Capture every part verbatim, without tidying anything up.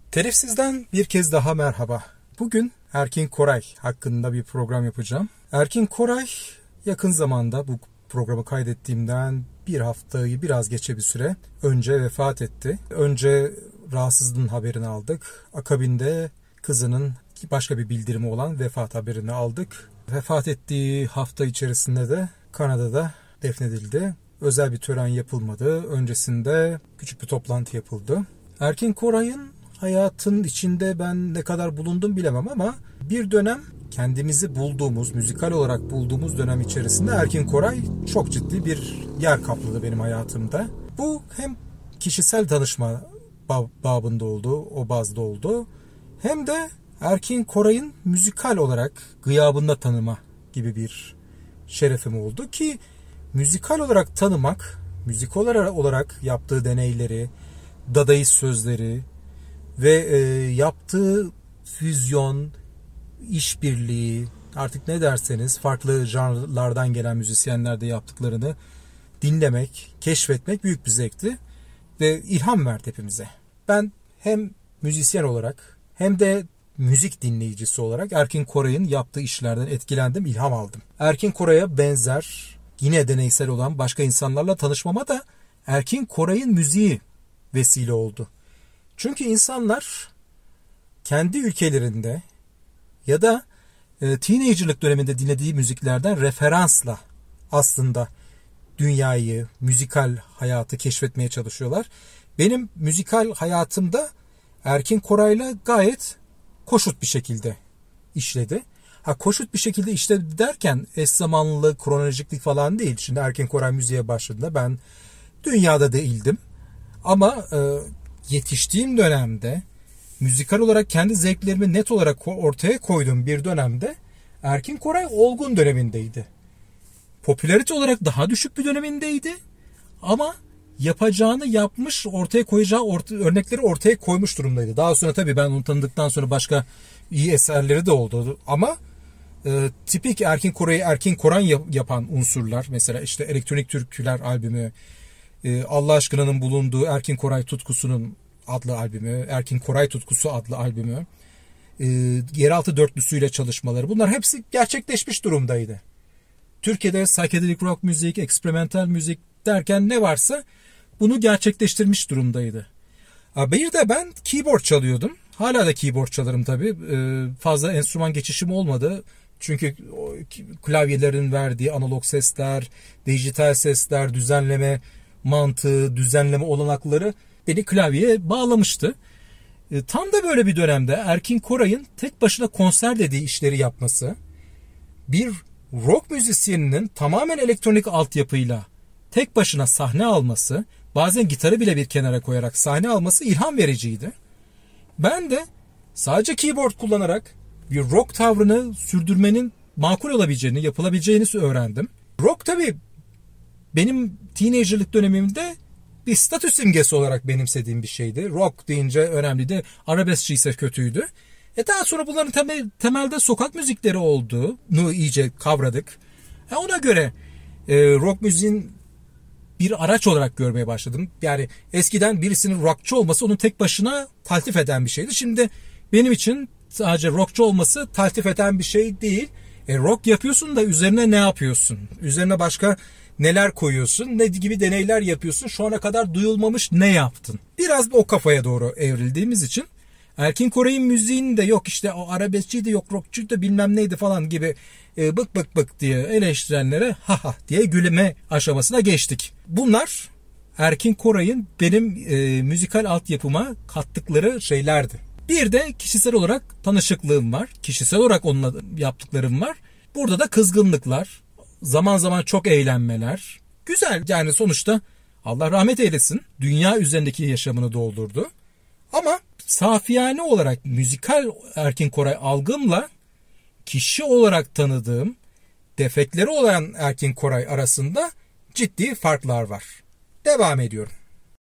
Telifsiz'den bir kez daha merhaba. Bugün Erkin Koray hakkında bir program yapacağım. Erkin Koray yakın zamanda bu programı kaydettiğimden bir haftayı biraz geçe bir süre önce vefat etti. Önce rahatsızlığın haberini aldık. Akabinde kızının başka bir bildirimi olan vefat haberini aldık. Vefat ettiği hafta içerisinde de Kanada'da defnedildi. Özel bir tören yapılmadı. Öncesinde küçük bir toplantı yapıldı. Erkin Koray'ın hayatın içinde ben ne kadar bulundum bilemem ama bir dönem kendimizi bulduğumuz, müzikal olarak bulduğumuz dönem içerisinde Erkin Koray çok ciddi bir yer kapladı benim hayatımda. Bu hem kişisel tanışma babında oldu, o bazda oldu. Hem de Erkin Koray'ın müzikal olarak gıyabında tanıma gibi bir şerefim oldu ki müzikal olarak tanımak, müzikal olarak yaptığı deneyleri, dadaist sözleri ve e, yaptığı füzyon, işbirliği, artık ne derseniz farklı janrlardan gelen müzisyenlerde yaptıklarını dinlemek, keşfetmek büyük bir zevkti ve ilham verdi hepimize. Ben hem müzisyen olarak hem de müzik dinleyicisi olarak Erkin Koray'ın yaptığı işlerden etkilendim, ilham aldım. Erkin Koray'a benzer, yine deneysel olan başka insanlarla tanışmama da Erkin Koray'ın müziği vesile oldu. Çünkü insanlar kendi ülkelerinde ya da e, teenagerlık döneminde dinlediği müziklerden referansla aslında dünyayı, müzikal hayatı keşfetmeye çalışıyorlar. Benim müzikal hayatımda Erkin Koray'la gayet koşut bir şekilde işledi. Ha koşut bir şekilde işledi derken eş zamanlı, kronolojiklik falan değil. Şimdi Erkin Koray müziğe başladığında ben dünyada değildim. Ama e, yetiştiğim dönemde müzikal olarak kendi zevklerimi net olarak ortaya koyduğum bir dönemde Erkin Koray olgun dönemindeydi. Popülarite olarak daha düşük bir dönemindeydi. Ama yapacağını yapmış, ortaya koyacağı orta, örnekleri ortaya koymuş durumdaydı. Daha sonra tabii ben onu tanıdıktan sonra başka iyi eserleri de oldu. Ama e, tipik Erkin Koray'ı Erkin Koray yapan unsurlar, mesela işte Elektronik Türküler albümü, e, Allah aşkına'nın bulunduğu Erkin Koray Tutkusu'nun adlı albümü, Erkin Koray Tutkusu adlı albümü, e, Yeraltı Dörtlüsü'yle çalışmaları, bunlar hepsi gerçekleşmiş durumdaydı. Türkiye'de psychedelic rock müzik, eksperimental müzik derken ne varsa bunu gerçekleştirmiş durumdaydı. Bir de ben keyboard çalıyordum. Hala da keyboard çalarım tabii. Fazla enstrüman geçişim olmadı. Çünkü klavyelerin verdiği analog sesler, dijital sesler, düzenleme mantığı, düzenleme olanakları beni klavyeye bağlamıştı. Tam da böyle bir dönemde Erkin Koray'ın tek başına konser dediği işleri yapması, bir rock müzisyeninin tamamen elektronik altyapıyla tek başına sahne alması, bazen gitarı bile bir kenara koyarak sahne alması ilham vericiydi. Ben de sadece keyboard kullanarak bir rock tavrını sürdürmenin makul olabileceğini, yapılabileceğini öğrendim. Rock tabii benim teenagerlık dönemimde bir statü simgesi olarak benimsediğim bir şeydi. Rock deyince önemliydi, arabeskçi ise kötüydü. E daha sonra bunların temel, temelde sokak müzikleri olduğunu iyice kavradık. E ona göre e, rock müziğin bir araç olarak görmeye başladım. Yani eskiden birisinin rockçı olması onu tek başına taltif eden bir şeydi. Şimdi benim için sadece rockçı olması taltif eden bir şey değil. E, rock yapıyorsun da üzerine ne yapıyorsun? Üzerine başka neler koyuyorsun? Ne gibi deneyler yapıyorsun? Şu ana kadar duyulmamış ne yaptın? Biraz o kafaya doğru evrildiğimiz için Erkin Koray'ın müziğini de yok işte o arabeskçiydi, yok rockçuydu da bilmem neydi falan gibi e, bık bık bık diye eleştirenlere ha ha diye gülme aşamasına geçtik. Bunlar Erkin Koray'ın benim e, müzikal altyapıma kattıkları şeylerdi. Bir de kişisel olarak tanışıklığım var. Kişisel olarak onunla yaptıklarım var. Burada da kızgınlıklar, zaman zaman çok eğlenmeler. Güzel, yani sonuçta Allah rahmet eylesin. Dünya üzerindeki yaşamını doldurdu. Ama safiyane olarak müzikal Erkin Koray algımla kişi olarak tanıdığım defekleri olan Erkin Koray arasında ciddi farklar var. Devam ediyorum.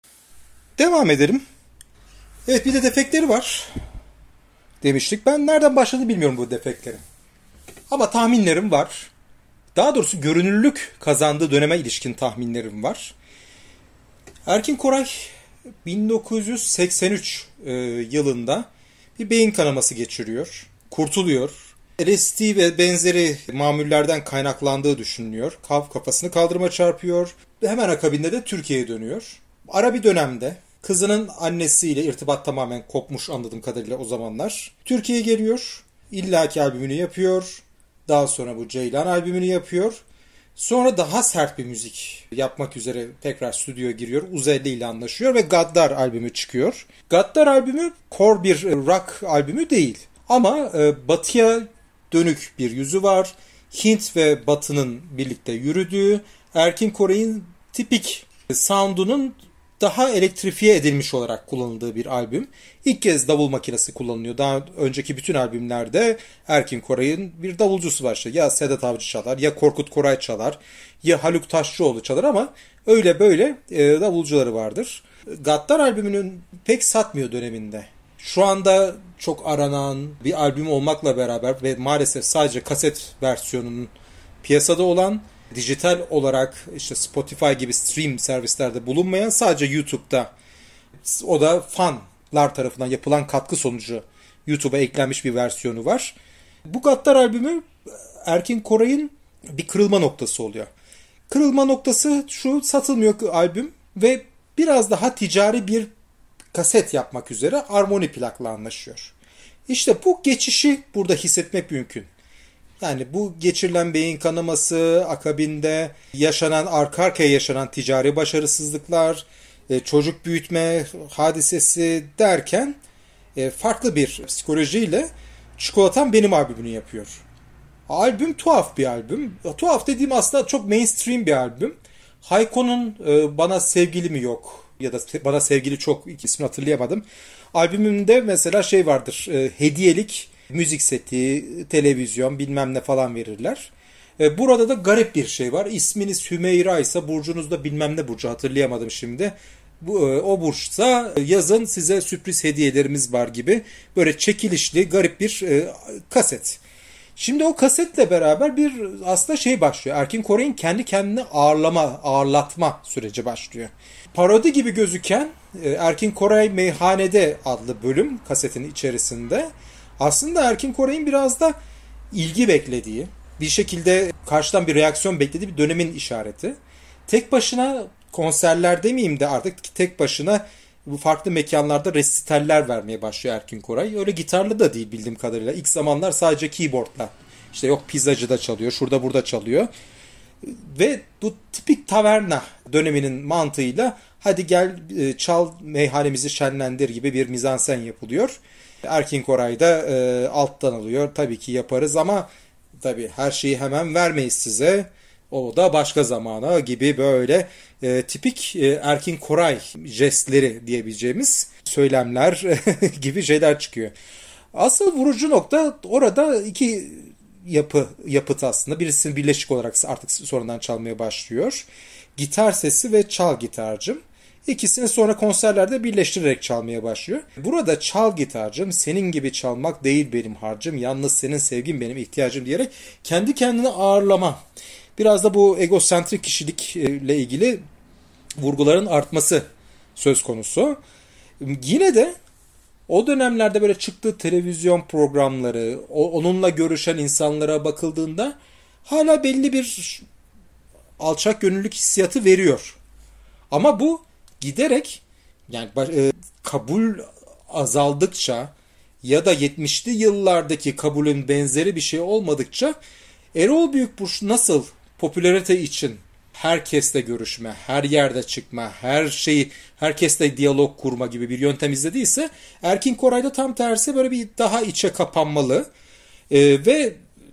Devam edelim. Evet, bir de defekleri var demiştik. Ben nereden başladı bilmiyorum bu defeklerin. Ama tahminlerim var. Daha doğrusu görünürlük kazandığı döneme ilişkin tahminlerim var. Erkin Koray bin dokuz yüz seksen üç e, yılında bir beyin kanaması geçiriyor. Kurtuluyor. L S D ve benzeri mamullerden kaynaklandığı düşünülüyor. Kaf kafasını kaldırıma çarpıyor. Hemen akabinde de Türkiye'ye dönüyor. Ara bir dönemde kızının annesiyle irtibat tamamen kopmuş anladığım kadarıyla o zamanlar. Türkiye'ye geliyor. İllaki albümünü yapıyor. Daha sonra bu Ceylan albümünü yapıyor. Sonra daha sert bir müzik yapmak üzere tekrar stüdyoya giriyor. Uzelli ile anlaşıyor ve Gaddar albümü çıkıyor. Gaddar albümü core bir rock albümü değil. Ama batıya dönük bir yüzü var. Hint ve Batı'nın birlikte yürüdüğü, Erkin Koray'ın tipik sound'unun daha elektrifiye edilmiş olarak kullanıldığı bir albüm. İlk kez davul makinesi kullanılıyor. Daha önceki bütün albümlerde Erkin Koray'ın bir davulcusu var. İşte ya Sedat Avcı çalar, ya Korkut Koray çalar, ya Haluk Taşçıoğlu çalar ama öyle böyle e, davulcuları vardır. Gaddar albümünün pek satmıyor döneminde. Şu anda çok aranan bir albüm olmakla beraber ve maalesef sadece kaset versiyonunun piyasada olan, dijital olarak işte Spotify gibi stream servislerde bulunmayan, sadece YouTube'da, o da fanlar tarafından yapılan katkı sonucu YouTube'a eklenmiş bir versiyonu var. Bu Gaddar albümü Erkin Koray'ın bir kırılma noktası oluyor. Kırılma noktası şu: satılmıyor albüm ve biraz daha ticari bir kaset yapmak üzere Harmony Plak'la anlaşıyor. İşte bu geçişi burada hissetmek mümkün. Yani bu geçirilen beyin kanaması, akabinde yaşanan, arka arkaya yaşanan ticari başarısızlıklar, çocuk büyütme hadisesi derken farklı bir psikolojiyle Çikolatam Benim albümünü yapıyor. Albüm tuhaf bir albüm. Tuhaf dediğim aslında çok mainstream bir albüm. Hayko'nun Bana Sevgili Mi Yok ya da Bana Sevgili Çok, ikisini hatırlayamadım. Albümünde mesela şey vardır, hediyelik müzik seti, televizyon bilmem ne falan verirler. Burada da garip bir şey var. İsminiz Hümeyra ise burcunuzda bilmem ne burcu, hatırlayamadım şimdi. Bu, o burçsa yazın size sürpriz hediyelerimiz var gibi böyle çekilişli garip bir e, kaset. Şimdi o kasetle beraber bir aslında şey başlıyor. Erkin Koray'ın kendi kendini ağırlama, ağırlatma süreci başlıyor. Parodi gibi gözüken Erkin Koray Meyhanede adlı bölüm kasetin içerisinde aslında Erkin Koray'ın biraz da ilgi beklediği, bir şekilde karşıdan bir reaksiyon beklediği bir dönemin işareti. Tek başına konserler demeyeyim de artık tek başına bu farklı mekanlarda resitaller vermeye başlıyor Erkin Koray. Öyle gitarlı da değil bildiğim kadarıyla. İlk zamanlar sadece keyboardla. İşte yok pizzacıda çalıyor, şurada burada çalıyor. Ve bu tipik taverna döneminin mantığıyla hadi gel çal meyhanemizi şenlendir gibi bir mizansen yapılıyor. Erkin Koray da e, alttan alıyor. Tabii ki yaparız ama tabii her şeyi hemen vermeyiz size. O da başka zamana gibi böyle e, tipik e, Erkin Koray jestleri diyebileceğimiz söylemler gibi şeyler çıkıyor. Asıl vurucu nokta orada iki yapı yapıt aslında. Birisini birleşik olarak artık sonradan çalmaya başlıyor. Gitar sesi ve çal gitarcım. İkisini sonra konserlerde birleştirerek çalmaya başlıyor. Burada çal gitarcım, senin gibi çalmak değil benim harcım, yalnız senin sevgin benim ihtiyacım diyerek kendi kendine ağırlama. Biraz da bu egosentrik kişilikle ilgili vurguların artması söz konusu. Yine de o dönemlerde böyle çıktığı televizyon programları, onunla görüşen insanlara bakıldığında hala belli bir alçak gönüllülük hissiyatı veriyor. Ama bu giderek yani e, kabul azaldıkça ya da yetmişli yıllardaki kabulün benzeri bir şey olmadıkça Erol Büyükburç nasıl popülarite için herkesle görüşme, her yerde çıkma, her şeyi herkesle diyalog kurma gibi bir yöntem izlediyse Erkin Koray'da tam tersi böyle bir daha içe kapanmalı e, ve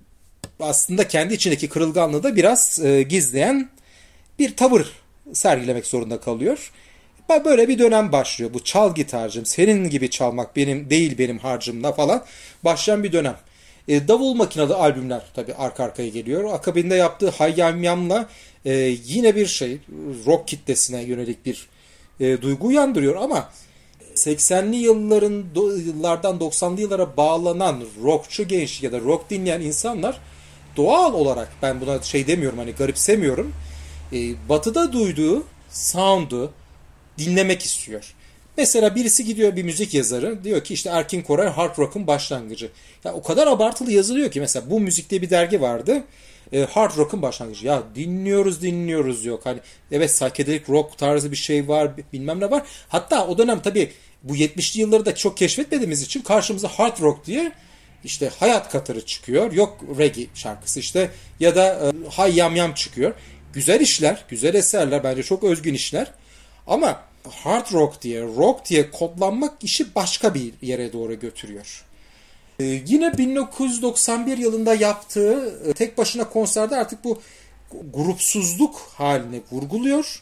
aslında kendi içindeki kırılganlığı da biraz e, gizleyen bir tavır sergilemek zorunda kalıyor. Böyle bir dönem başlıyor. Bu çal gitarcım, senin gibi çalmak benim değil benim harcımla falan başlayan bir dönem. E, davul makinalı albümler tabii arka arkaya geliyor. Akabinde yaptığı Hayyam Yam'la e, yine bir şey rock kitlesine yönelik bir e, duygu uyandırıyor ama seksenli yılların yıllardan doksanlı yıllara bağlanan rockçu genç ya da rock dinleyen insanlar doğal olarak, ben buna şey demiyorum, hani garipsemiyorum, e, batıda duyduğu sound'u dinlemek istiyor. Mesela birisi gidiyor, bir müzik yazarı diyor ki işte Erkin Koray hard rock'ın başlangıcı. Ya o kadar abartılı yazılıyor ki mesela Bu Müzik diye bir dergi vardı. E, hard rock'ın başlangıcı. Ya dinliyoruz dinliyoruz yok. Hani evet psychedelic rock tarzı bir şey var, bilmem ne var. Hatta o dönem tabii bu yetmişli yılları da çok keşfetmediğimiz için karşımıza hard rock diye işte Hayat Katarı çıkıyor. Yok reggae şarkısı işte ya da e, Hay Yam Yam çıkıyor. Güzel işler, güzel eserler, bence çok özgün işler. Ama hard rock diye, rock diye kodlanmak işi başka bir yere doğru götürüyor. Ee, yine bin dokuz yüz doksan bir yılında yaptığı e, tek başına konserde artık bu grupsuzluk haline vurguluyor.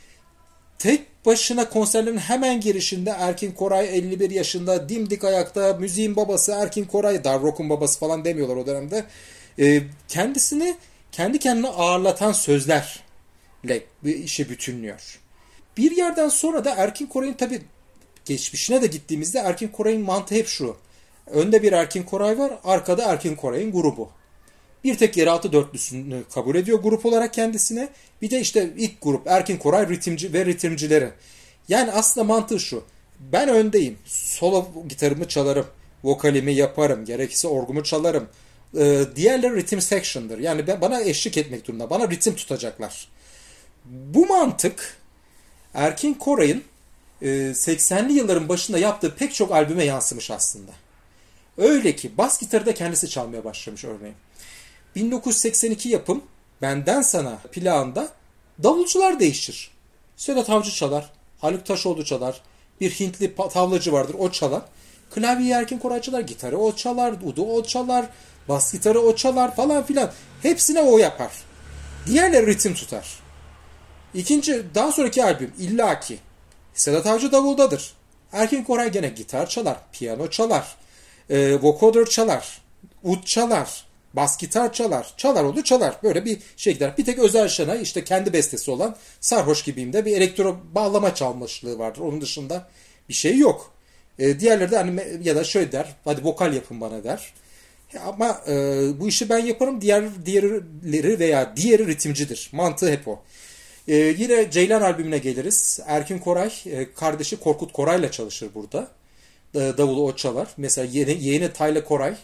Tek başına konserlerin hemen girişinde Erkin Koray elli bir yaşında dimdik ayakta, müziğin babası Erkin Koray, dar rock'un babası falan demiyorlar o dönemde. Ee, kendisini kendi kendine ağırlatan sözlerle işi bütünlüyor. Bir yerden sonra da Erkin Koray'ın tabii geçmişine de gittiğimizde Erkin Koray'ın mantığı hep şu. Önde bir Erkin Koray var, arkada Erkin Koray'ın grubu. Bir tek yeraltı dörtlüsünü kabul ediyor grup olarak kendisine. Bir de işte ilk grup Erkin Koray ritimci ve ritimcileri. Yani aslında mantığı şu. Ben öndeyim. Solo gitarımı çalarım. Vokalimi yaparım. Gerekirse orgumu çalarım. Ee, diğerleri ritim section'dır. Yani ben, bana eşlik etmek durumunda. Bana ritim tutacaklar. Bu mantık Erkin Koray'ın e, seksenli yılların başında yaptığı pek çok albüme yansımış aslında. Öyle ki bas gitarı da kendisi çalmaya başlamış örneğin. bin dokuz yüz seksen iki yapım Benden Sana plağında davulcular değişir. Sedat Avcı çalar, Haluk Taşoğlu çalar, bir Hintli tavlacı vardır o çalar. Klavyeyi Erkin Koray çalar, gitarı o çalar, udu o çalar, bas gitarı o çalar falan filan. Hepsine o yapar. Diğerleri ritim tutar. İkinci, daha sonraki albüm illaki Sedat Avcı davuldadır. Erkin Koray gene gitar çalar, piyano çalar, e, vocoder çalar, ud çalar, bas gitar çalar, çalar oldu çalar. Böyle bir şey gider. Bir tek Özel Şenay işte kendi bestesi olan Sarhoş Gibiyim de bir elektro bağlama çalmışlığı vardır. Onun dışında bir şey yok. E, diğerleri de hani ya da şöyle der, hadi vokal yapın bana der. Ama e, bu işi ben yaparım, diğer diğerleri veya diğeri ritimcidir. Mantığı hep o. Ee, yine Ceylan albümüne geliriz. Erkin Koray e, kardeşi Korkut Koray'la çalışır burada. E, davulu o çalar. Mesela yeni, yeğeni Tayla Koray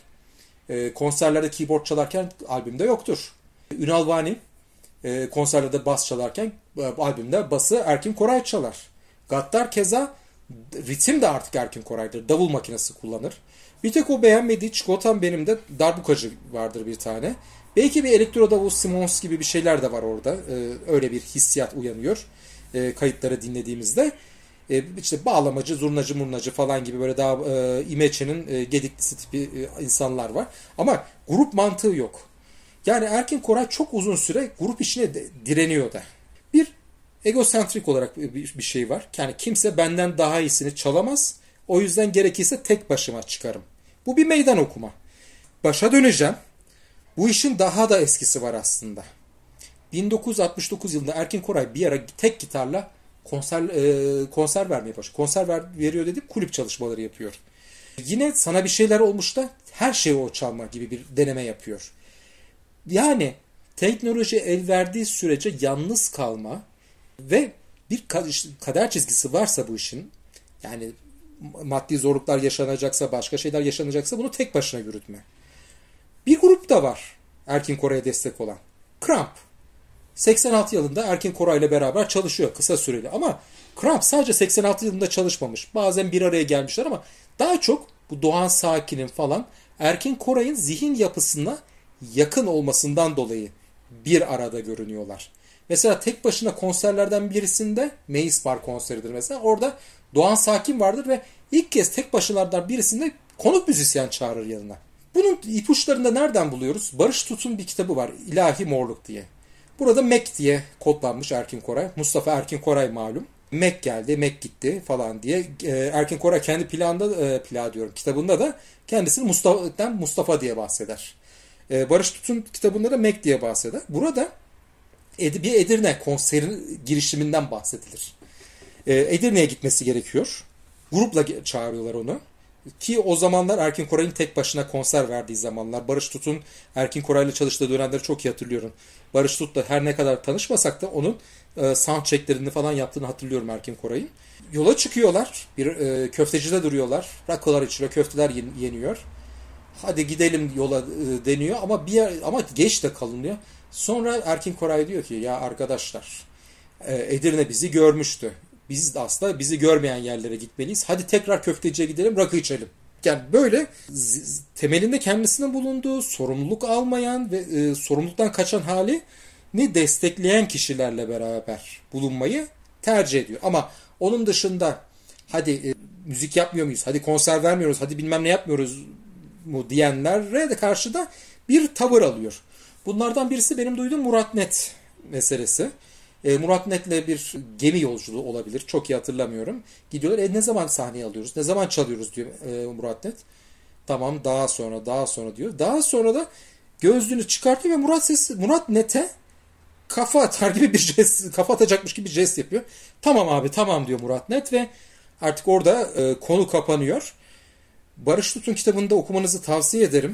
e, konserlerde keyboard çalarken albümde yoktur. Ünal Vani e, konserlerde bas çalarken e, albümde bası Erkin Koray çalar. Gattar keza ritim de artık Erkin Koray'dır. Davul makinesi kullanır. Bir tek o beğenmediği Çikolatam Benim de darbukacı vardır bir tane. Belki bir elektro davul Simons gibi bir şeyler de var orada. Ee, öyle bir hissiyat uyanıyor e, kayıtları dinlediğimizde. E, işte bağlamacı, zurnacı, murnacı falan gibi böyle daha e, İmeçe'nin e, gediklisi tipi e, insanlar var. Ama grup mantığı yok. Yani Erkin Koray çok uzun süre grup işine de, direniyor da. Bir egosentrik olarak bir, bir şey var. Yani kimse benden daha iyisini çalamaz. O yüzden gerekirse tek başıma çıkarım. Bu bir meydan okuma. Başa döneceğim. Bu işin daha da eskisi var aslında. bin dokuz yüz altmış dokuz yılında Erkin Koray bir ara tek gitarla konser e, konser vermeye başlıyor. Konser ver, veriyor dedim, kulüp çalışmaları yapıyor. Yine Sana Bir Şeyler Olmuş da her şeyi o çalma gibi bir deneme yapıyor. Yani teknoloji el verdiği sürece yalnız kalma ve bir kader çizgisi varsa bu işin, yani maddi zorluklar yaşanacaksa, başka şeyler yaşanacaksa bunu tek başına yürütme. Bir grup da var Erkin Koray'a destek olan. Kramp. seksen altı yılında Erkin Koray ile beraber çalışıyor kısa süreli. Ama Kramp sadece seksen altı yılında çalışmamış. Bazen bir araya gelmişler ama daha çok bu Doğan Sakin'in falan Erkin Koray'ın zihin yapısına yakın olmasından dolayı bir arada görünüyorlar. Mesela tek başına konserlerden birisinde Meis Bar konseridir mesela. Orada Doğan Sakin vardır ve ilk kez tek başılardan birisinde konuk müzisyen çağırır yanına. Bunun ipuçlarını da nereden buluyoruz? Barış Tut'un bir kitabı var, İlahi Morluk diye. Burada Mac diye kodlanmış Erkin Koray. Mustafa Erkin Koray malum. Mac geldi, Mac gitti falan diye. Erkin Koray kendi planda, plağı diyorum, kitabında da kendisini Mustafa'dan Mustafa diye bahseder. Barış Tut'un kitabında da Mac diye bahseder. Burada bir Edirne konserin girişiminden bahsedilir. Edirne'ye gitmesi gerekiyor. Grupla çağırıyorlar onu. Ki o zamanlar Erkin Koray'ın tek başına konser verdiği zamanlar. Barış Tut'un Erkin Koray'la çalıştığı dönemleri çok iyi hatırlıyorum. Barış Tut'la her ne kadar tanışmasak da onun e, soundchecklerini falan yaptığını hatırlıyorum Erkin Koray'ın. Yola çıkıyorlar. Bir e, köftecide duruyorlar. Rakılar içiliyor, köfteler yen- yeniyor. Hadi gidelim yola e, deniyor ama bir yer, ama geç de kalınıyor. Sonra Erkin Koray diyor ki ya arkadaşlar e, Edirne bizi görmüştü. Biz de aslında bizi görmeyen yerlere gitmeliyiz. Hadi tekrar köfteciye gidelim, rakı içelim. Yani böyle z- temelinde kendisinin bulunduğu, sorumluluk almayan ve e, sorumluluktan kaçan hali ni destekleyen kişilerle beraber bulunmayı tercih ediyor. Ama onun dışında hadi e, müzik yapmıyor muyuz, hadi konser vermiyoruz, hadi bilmem ne yapmıyoruz mu diyenlere de karşı da bir tavır alıyor. Bunlardan birisi benim duyduğum Murat Net meselesi. E, Murat Net'le bir gemi yolculuğu olabilir. Çok iyi hatırlamıyorum. Gidiyorlar. E, ne zaman sahneye alıyoruz? Ne zaman çalıyoruz diyor e, Murat Net. Tamam daha sonra daha sonra diyor. Daha sonra da gözlüğünü çıkartıyor ve Murat ses Murat Net'e kafa atar gibi bir jest, kafa atacakmış gibi bir jest yapıyor. Tamam abi tamam diyor Murat Net ve artık orada e, konu kapanıyor. Barış Tutun kitabını da okumanızı tavsiye ederim.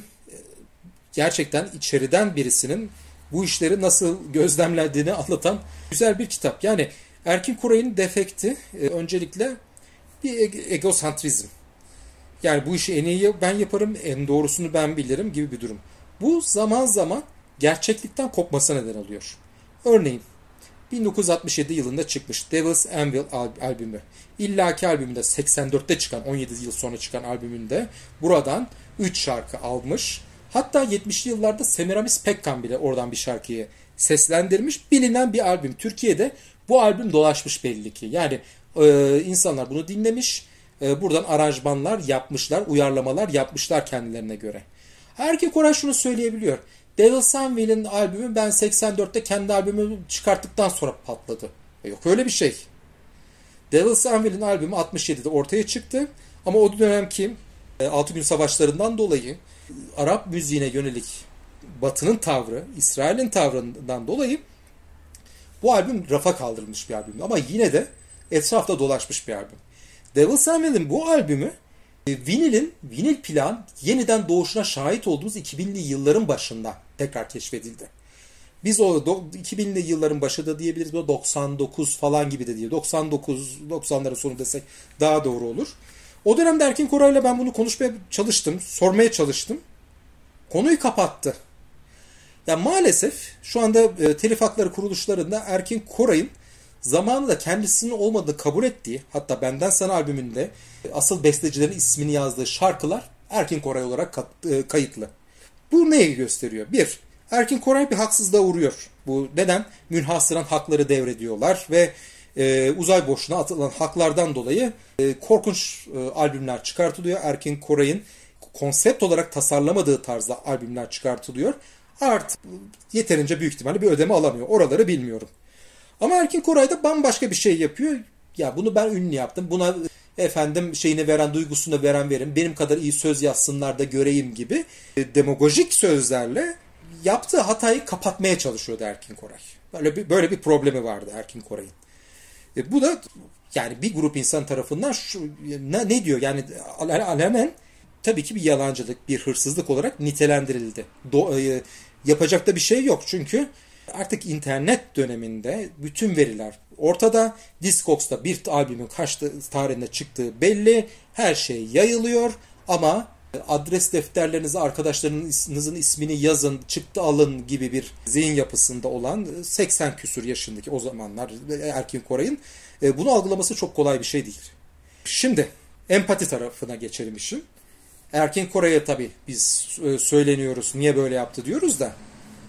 Gerçekten içeriden birisinin bu işleri nasıl gözlemlediğini anlatan güzel bir kitap. Yani Erkin Koray'ın defekti e, öncelikle bir egosantrizm. Yani bu işi en iyi ben yaparım, en doğrusunu ben bilirim gibi bir durum. Bu zaman zaman gerçeklikten kopmasına neden oluyor. Örneğin bin dokuz yüz altmış yedi yılında çıkmış Devil's Anvil albümü. İllaki albümünde seksen dörtte çıkan, on yedi yıl sonra çıkan albümünde buradan üç şarkı almış. Hatta yetmişli yıllarda Semiramis Pekkan bile oradan bir şarkıyı seslendirmiş. Bilinen bir albüm. Türkiye'de bu albüm dolaşmış belli ki. Yani e, insanlar bunu dinlemiş. E, buradan aranjmanlar yapmışlar, uyarlamalar yapmışlar kendilerine göre. Erkin Koray şunu söyleyebiliyor. Devil's Anvil'in albümü ben seksen dörtte kendi albümümü çıkarttıktan sonra patladı. E, yok öyle bir şey. Devil's Anvil'in albümü altmış yedide ortaya çıktı. Ama o dönemki e, Altı Gün Savaşları'ndan dolayı Arap müziğine yönelik Batı'nın tavrı, İsrail'in tavrından dolayı bu albüm rafa kaldırılmış bir albüm. Ama yine de etrafta dolaşmış bir albüm. Devil's Anvil'in bu albümü vinilin, vinil plan yeniden doğuşuna şahit olduğumuz iki binli yılların başında tekrar keşfedildi. Biz o iki binli yılların başı da diyebiliriz. doksan dokuz falan gibi de diye. doksan dokuz doksanların sonu desek daha doğru olur. O dönemde Erkin Koray'la ben bunu konuşmaya çalıştım. Sormaya çalıştım. Konuyu kapattı. Yani maalesef şu anda e, telif hakları kuruluşlarında Erkin Koray'ın zamanında kendisinin olmadığını kabul ettiği, hatta Benden Sana albümünde e, asıl bestecilerin ismini yazdığı şarkılar Erkin Koray olarak kat, e, kayıtlı. Bu neyi gösteriyor? Bir, Erkin Koray bir haksızlığa uğruyor. Bu neden? Münhasıran hakları devrediyorlar ve e, uzay boşluğuna atılan haklardan dolayı e, korkunç e, albümler çıkartılıyor. Erkin Koray'ın konsept olarak tasarlamadığı tarzda albümler çıkartılıyor. Artık yeterince büyük ihtimalle bir ödeme alamıyor. Oraları bilmiyorum. Ama Erkin Koray da bambaşka bir şey yapıyor. Ya bunu ben ünlü yaptım. Buna efendim şeyini veren, duygusunu veren verin. Benim kadar iyi söz yazsınlar da göreyim gibi e, demagojik sözlerle yaptığı hatayı kapatmaya çalışıyordu Erkin Koray. Böyle bir, böyle bir problemi vardı Erkin Koray'ın. E, bu da yani bir grup insan tarafından şu, ne, ne diyor? Yani alenen tabii ki bir yalancılık, bir hırsızlık olarak nitelendirildi. Do, e, yapacak da bir şey yok çünkü artık internet döneminde bütün veriler ortada. Discogs'ta bir albümün kaç tarihinde çıktığı belli. Her şey yayılıyor ama adres defterlerinize arkadaşlarınızın ismini yazın, çıktı alın gibi bir zihin yapısında olan seksen küsur yaşındaki o zamanlar Erkin Koray'ın bunu algılaması çok kolay bir şey değil. Şimdi empati tarafına geçelim işin. Erkin Koray'a tabii biz söyleniyoruz, niye böyle yaptı diyoruz da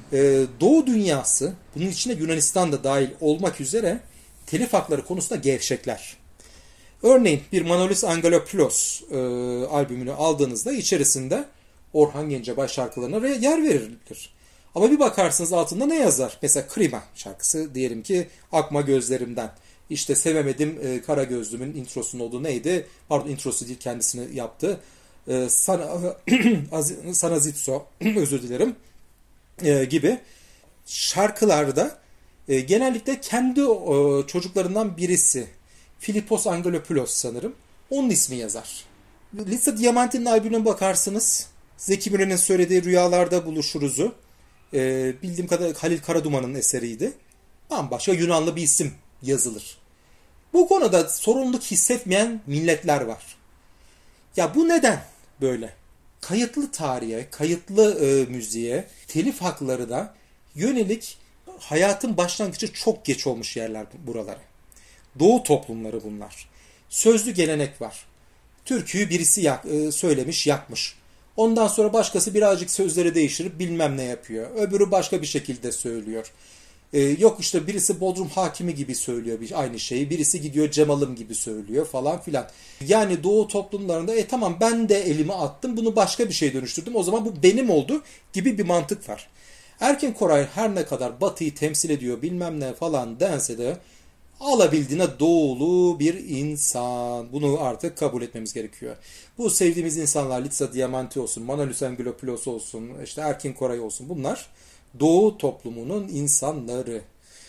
Doğu dünyası, bunun içine Yunanistan da dahil olmak üzere telif hakları konusunda gevşekler. Örneğin bir Manolis Angelopoulos e, albümünü aldığınızda içerisinde Orhan Gencebay şarkılarına yer verilir. Ama bir bakarsınız altında ne yazar? Mesela Krima şarkısı diyelim ki Akma Gözlerimden. İşte Sevemedim e, Kara Gözlüm'ün introsunun olduğu neydi? Pardon introsu değil kendisini yaptı. E, sana, sana Zitso özür dilerim e, gibi şarkılarda e, genellikle kendi e, çocuklarından birisi Filipos Angelopoulos sanırım. Onun ismi yazar. Lisa Diamanti'nin albümüne bakarsınız. Zeki Müren'in söylediği Rüyalarda Buluşuruz'u. E, bildiğim kadarıyla Halil Karaduman'ın eseriydi. bambaşka Yunanlı bir isim yazılır. Bu konuda sorumluluk hissetmeyen milletler var. Ya bu neden böyle? Kayıtlı tarihe, kayıtlı e, müziğe, telif haklarına yönelik hayatın başlangıcı çok geç olmuş yerler buralara. Doğu toplumları bunlar. Sözlü gelenek var. Türküyü birisi yak, e, söylemiş, yakmış. Ondan sonra başkası birazcık sözleri değiştirip bilmem ne yapıyor. Öbürü başka bir şekilde söylüyor. Ee, yok işte birisi Bodrum Hakimi gibi söylüyor aynı şeyi. Birisi gidiyor Cemal'ım gibi söylüyor falan filan. Yani Doğu toplumlarında e tamam ben de elimi attım bunu başka bir şeye dönüştürdüm. O zaman bu benim oldu gibi bir mantık var. Erkin Koray her ne kadar Batı'yı temsil ediyor bilmem ne falan dense de alabildiğine doğulu bir insan. Bunu artık kabul etmemiz gerekiyor. Bu sevdiğimiz insanlar Litsa Diamanti olsun, Manolus Angelopoulos olsun, işte Erkin Koray olsun bunlar Doğu toplumunun insanları.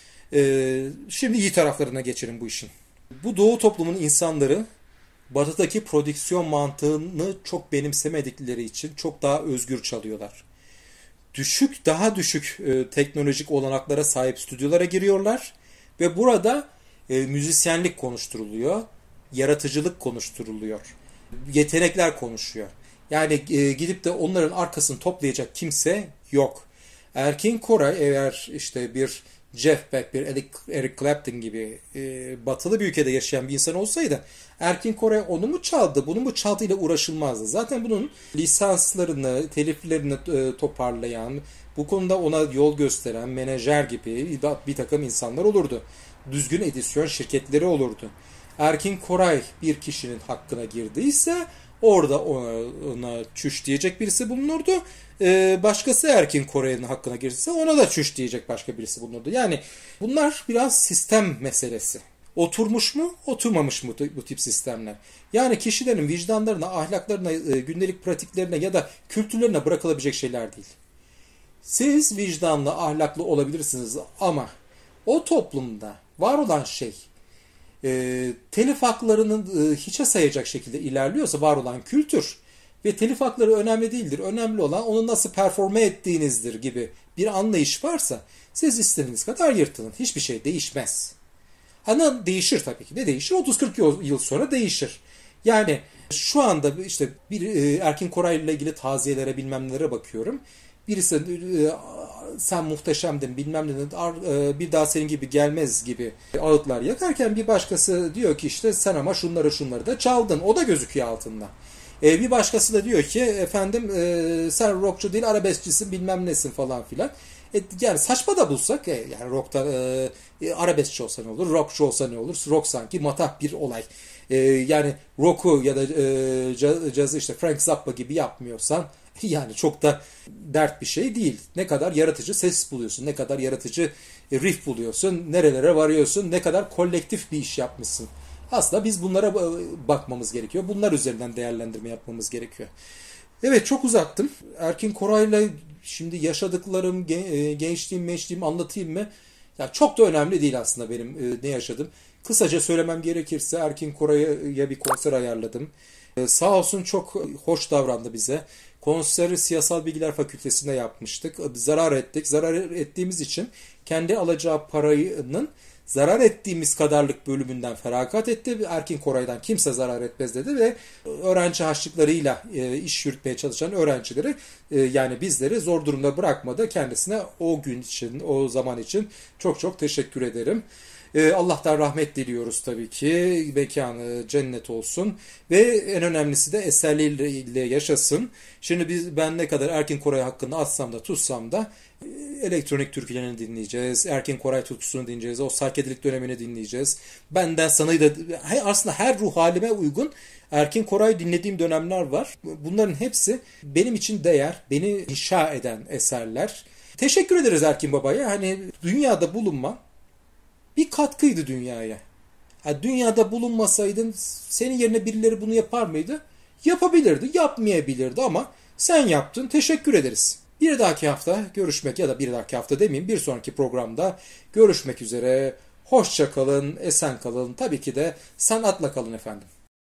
Ee, şimdi iyi taraflarına geçelim bu işin. Bu Doğu toplumunun insanları Batı'daki prodüksiyon mantığını çok benimsemedikleri için çok daha özgür çalıyorlar. Düşük, daha düşük e, teknolojik olanaklara sahip stüdyolara giriyorlar ve burada e, müzisyenlik konuşturuluyor, yaratıcılık konuşturuluyor, yetenekler konuşuyor. Yani e, gidip de onların arkasını toplayacak kimse yok. Erkin Koray eğer işte bir Jeff Beck, bir Eric Clapton gibi e, batılı bir ülkede yaşayan bir insan olsaydı Erkin Koray onu mu çaldı, bunu mu çaldığıyla uğraşılmazdı. Zaten bunun lisanslarını, teliflerini e, toparlayan, bu konuda ona yol gösteren menajer gibi bir takım insanlar olurdu. Düzgün edisyon şirketleri olurdu. Erkin Koray bir kişinin hakkına girdiyse orada ona, ona çüş diyecek birisi bulunurdu. Ee, başkası Erkin Koray'ın hakkına girse ona da çüş diyecek başka birisi bulunurdu. Yani bunlar biraz sistem meselesi. Oturmuş mu, oturmamış mı bu tip sistemler? Yani kişilerin vicdanlarına, ahlaklarına, gündelik pratiklerine ya da kültürlerine bırakılabilecek şeyler değil. Siz vicdanlı, ahlaklı olabilirsiniz ama o toplumda var olan şey e, telif haklarının e, hiçe sayacak şekilde ilerliyorsa var olan kültür ve telif hakları önemli değildir. Önemli olan onu nasıl performe ettiğinizdir gibi bir anlayış varsa siz istediğiniz kadar yırtılın. Hiçbir şey değişmez. Ama değişir tabii ki. Ne değişir? otuz kırk yıl sonra değişir. Yani şu anda işte bir e, Erkin Koray ile ilgili taziyelere bilmem nelere bakıyorum. Birisi e, sen muhteşemdin bilmem ne e, bir daha senin gibi gelmez gibi ağıtlar yakarken bir başkası diyor ki işte sen ama şunları şunları da çaldın. O da gözüküyor altında. E, bir başkası da diyor ki efendim e, sen rockçu değil arabeskçisin bilmem nesin falan filan. E, yani saçma da bulsak e, yani rockta e, arabeskçi olsa ne olur, rockçu olsa ne olur? Rock sanki matah bir olay. E, yani rock'u ya da e, cazı işte Frank Zappa gibi yapmıyorsan yani çok da dert bir şey değil. Ne kadar yaratıcı ses buluyorsun, ne kadar yaratıcı riff buluyorsun, nerelere varıyorsun, ne kadar kolektif bir iş yapmışsın. Aslında biz bunlara bakmamız gerekiyor. Bunlar üzerinden değerlendirme yapmamız gerekiyor. Evet çok uzattım. Erkin Koray'la şimdi yaşadıklarım, gençliğim, meşliğim anlatayım mı? Ya çok da önemli değil aslında benim ne yaşadım. Kısaca söylemem gerekirse Erkin Koray'a bir konser ayarladım. Sağ olsun çok hoş davrandı bize. Konseri Siyasal Bilgiler Fakültesi'nde yapmıştık. Zarar ettik. Zarar ettiğimiz için kendi alacağı parayının zarar ettiğimiz kadarlık bölümünden feragat etti. Erkin Koray'dan kimse zarar etmez dedi ve öğrenci harçlıklarıyla iş yürütmeye çalışan öğrencileri yani bizleri zor durumda bırakmadı. Kendisine o gün için, o zaman için çok çok teşekkür ederim. Allah'tan rahmet diliyoruz tabii ki. Mekanı cennet olsun. Ve en önemlisi de eserleriyle yaşasın. Şimdi biz ben ne kadar Erkin Koray hakkında atsam da tutsam da elektronik türkülerini dinleyeceğiz. Erkin Koray tutkusunu dinleyeceğiz. O sarkedelik dönemini dinleyeceğiz. Benden sanayı da aslında her ruh halime uygun Erkin Koray dinlediğim dönemler var. Bunların hepsi benim için değer, beni inşa eden eserler. Teşekkür ederiz Erkin Baba'ya. Hani dünyada bulunma bir katkıydı dünyaya. Ha, dünyada bulunmasaydın senin yerine birileri bunu yapar mıydı? Yapabilirdi, yapmayabilirdi ama sen yaptın. Teşekkür ederiz. Bir dahaki hafta görüşmek ya da bir dahaki hafta demeyeyim bir sonraki programda görüşmek üzere. Hoşça kalın, esen kalın. Tabii ki de sanatla kalın efendim.